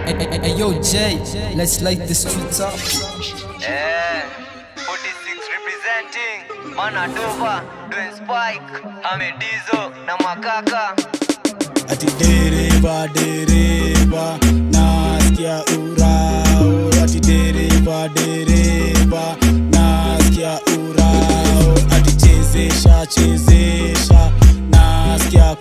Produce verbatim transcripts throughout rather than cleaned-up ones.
Hey yo Jay, let's light the streets up. Eh, forty-six representing Manadova, doing Spike, Hamedizo na Makaka. Ati dereva dereva nasikia urao. Ati dereva dereva nasikia urao. Ati chezesha chezesha nasikia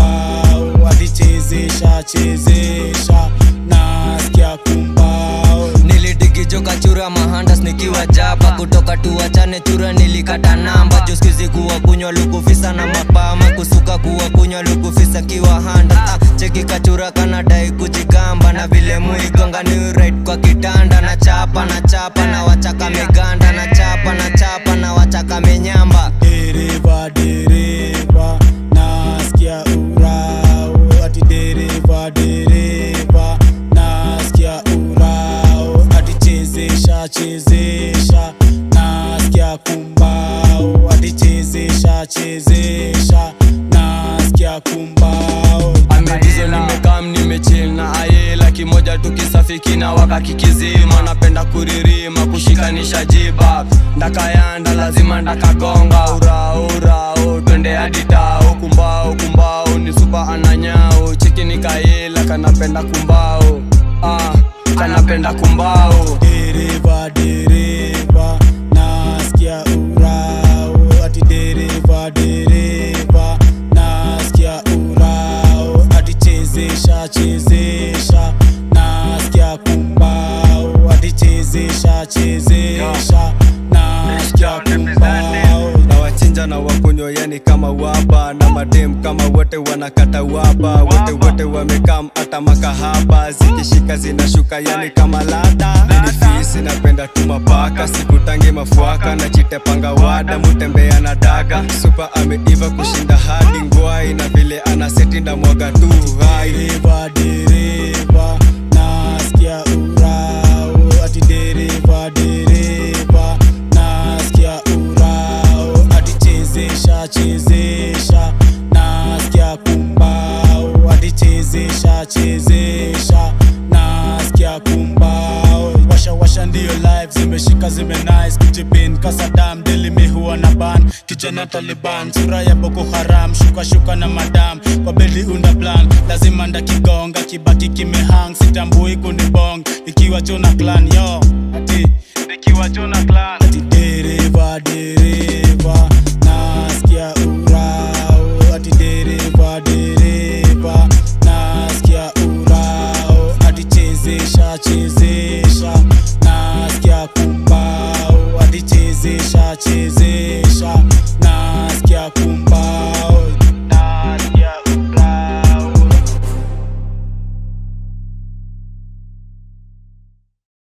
kumbao. Ati chezesha chezesha nasikia kumbao. Nilidigi joka chura mahandas nikiwa jaba. Kutoka tuachane chura nilikata namba. Joskizi kuwa kunywa lukufisa na mapama. Kusuka kuwa kunywa lukufisa kiwa handa. ah, Cheki kachura kanadai kujigamba. Na vile muigonga ni right kwa kitanda. Na chapa na chapa na wachaka meganda. Na chapa na chapa na wachaka menyamba. Dereva dereva nasikia urao. Ati dereva dereva nasikia urao. Ati chezesha chezesha nasikia kumbao. Ati chezesha chezesha nasikia kumbao. Amedizo nimekam nimechill na ayela. Kimoja tukisafiki na wakakikizima. Napenda kuririma kushikanisha jiba. Ndakayanda lazima ndakagonga. Urao urao twende hadi tao. Kumbao kumbao ni super ananyao. Chiki ni kayela kanapenda kumbao. Ah, kanapenda kumbao. Dereva dereva nasikia urao. Ati dereva dereva nasikia urao. Ati chezesha chezesha nasikia kumbao. Ati chezesha chezesha nasikia kumbao. Na wachinja na wakunywa yani kama waba. Na madem kama wote wanakata waba. Wote wote wamekam ata makahaba. Zikishika zinashuka yani kama lada. Nifisi napenda tu mapaka. Sikutangi mafuaka na chitepanga wada. Mutembea na daga. Super ameiva kushinda hadi ngwai. Na vile anaseti na mwaga tu hai. Dereva dereva nasikia urao. Ati dereva dereva nasikia urao. Ati chezesha chezesha nasikia kumbao. Ati chezesha chezesha nasikia kumbao. Washa washa ndio live zimeshika zime nice. Kujibin kasadam deli mihuwa na ban. Kijana Taliban sura ya Boko Haram. Shuka shuka na madam kwa beli unda plan. Lazima ndakigonga kibaki kimehang. Sitambui kunibong ikiwa Jona clan yo. Ati nikiwa Jona clan. Ati dereva dereva nasikia urao. Ati dereva dereva nasikia urao. Ati chezesha chezesha nasikia kumbao. Ati chezesha chezesha nasikia kumbao.